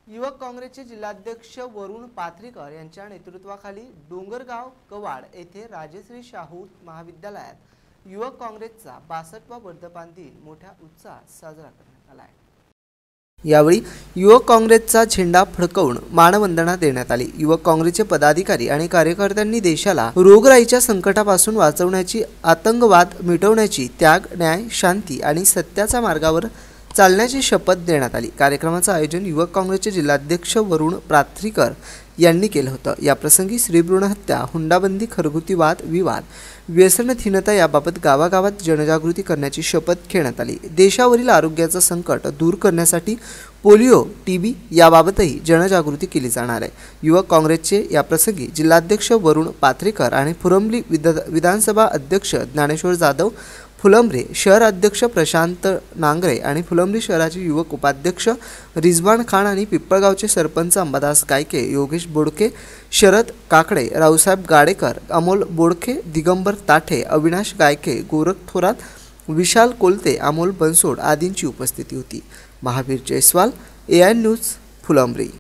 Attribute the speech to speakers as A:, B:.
A: युवक काँग्रेसचे जिल्हाध्यक्ष वरुण पाथरीकर यांच्या नेतृत्वाखाली डोंगरगाव कवाड येथे राजश्री शाहू महाविद्यालयात युवक काँग्रेसचा 62वा वर्धापन दिन मोठ्या उत्साहात साजरा करण्यात आला आहे। यावेळी युवक काँग्रेसचा झेंडा फडकवून मानवंदना देण्यात आली। युवक काँग्रेसचे पदाधिकारी आणि कार्यकर्त्यांनी देशाला रोगराईच्या संकटापासून वाचवण्याची, आतंकवाद मिटवण्याची, त्याग, न्याय, शांती आणि सत्याच्या मार्गावर चालण्याची शपथ देण्यात आली। कार्यक्रमाचे आयोजन युवक काँग्रेसचे जिल्हाध्यक्ष वरुण पाथरीकर यांनी केले होते। या प्रसंगी स्त्रीभ्रूण हत्या, हुंडाबंदी, घरगुती वाद विवाद, व्यसनहीनता याबाबत गावागावात जनजागृती करण्याची शपथ घेण्यात आली। देशावरील आरोग्याचे संकट दूर करण्यासाठी पोलिओ, टीबी याबाबतही जनजागृती केली जाणार आहे। युवक काँग्रेसचे या प्रसंगी जिल्हाध्यक्ष वरुण पाथरीकर आणि फुलंब्री विधानसभा अध्यक्ष ज्ञानेश्वर जाधव, फुलंब्री शहर अध्यक्ष प्रशांत नांगरे आणि फुलंब्री शहराचे युवक उपाध्यक्ष रिजवान खान आणि पिंपळगावचे सरपंच अंबादास गायके, योगेश बोडके, शरद काकडे, रावसाहेब गाडेकर, अमोल बोडके, दिगंबर ताठे, अविनाश गायके, गोरख थोरात, विशाल कोलते, अमोल बनसोड आदींची उपस्थिती होती। Mahavir Jaiswal, AI news, Phulambri.